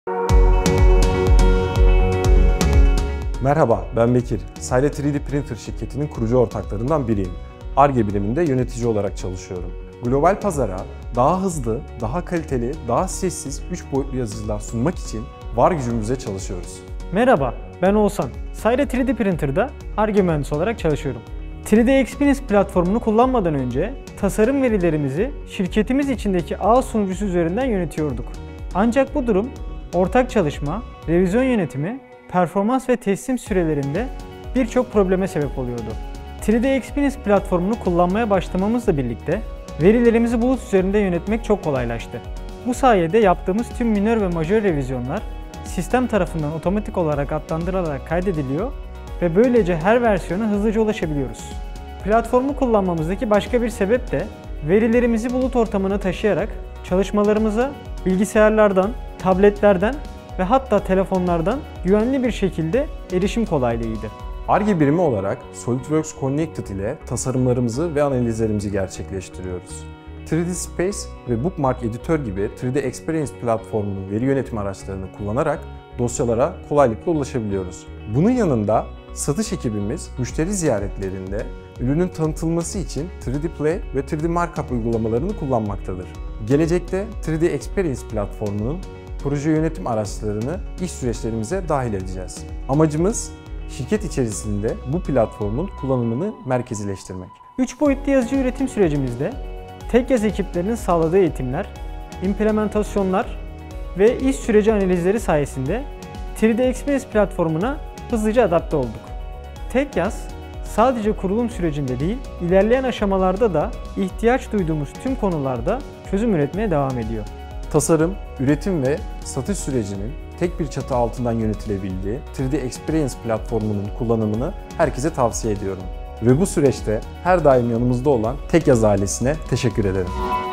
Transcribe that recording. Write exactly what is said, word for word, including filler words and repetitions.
Merhaba, ben Bekir. Sayra üç D Printer şirketinin kurucu ortaklarından biriyim. Ar-Ge biriminde yönetici olarak çalışıyorum. Global pazara daha hızlı, daha kaliteli, daha sessiz üç boyutlu yazıcılar sunmak için var gücümüzle çalışıyoruz. Merhaba, ben Oğuzhan. Sayra üç D Printer'da Ar-Ge mühendisi olarak çalışıyorum. üç D Experience platformunu kullanmadan önce tasarım verilerimizi şirketimiz içindeki ağ sunucusu üzerinden yönetiyorduk. Ancak bu durum ortak çalışma, revizyon yönetimi, performans ve teslim sürelerinde birçok probleme sebep oluyordu. üç D Experience platformunu kullanmaya başlamamızla birlikte verilerimizi bulut üzerinde yönetmek çok kolaylaştı. Bu sayede yaptığımız tüm minör ve majör revizyonlar sistem tarafından otomatik olarak adlandırılarak kaydediliyor ve böylece her versiyona hızlıca ulaşabiliyoruz. Platformu kullanmamızdaki başka bir sebep de verilerimizi bulut ortamına taşıyarak çalışmalarımıza bilgisayarlardan, tabletlerden ve hatta telefonlardan güvenli bir şekilde erişim kolaylığıydı. Ar-Ge birimi olarak SolidWorks Connected ile tasarımlarımızı ve analizlerimizi gerçekleştiriyoruz. üç D Space ve Bookmark Editor gibi üç D Experience platformunun veri yönetimi araçlarını kullanarak dosyalara kolaylıkla ulaşabiliyoruz. Bunun yanında satış ekibimiz müşteri ziyaretlerinde ürünün tanıtılması için üç D Play ve üç D Markup uygulamalarını kullanmaktadır. Gelecekte üç D Experience platformunun proje yönetim araçlarını iş süreçlerimize dahil edeceğiz. Amacımız şirket içerisinde bu platformun kullanımını merkezileştirmek. üç boyutlu yazıcı üretim sürecimizde tek yaz ekiplerinin sağladığı eğitimler, implementasyonlar ve iş süreci analizleri sayesinde üç D Experience platformuna hızlıca adapte olduk. Tek yaz sadece kurulum sürecinde değil, ilerleyen aşamalarda da ihtiyaç duyduğumuz tüm konularda çözüm üretmeye devam ediyor. Tasarım, üretim ve satış sürecinin tek bir çatı altından yönetilebildiği üç D Experience platformunun kullanımını herkese tavsiye ediyorum. Ve bu süreçte her daim yanımızda olan Tek Yaz ailesine teşekkür ederim.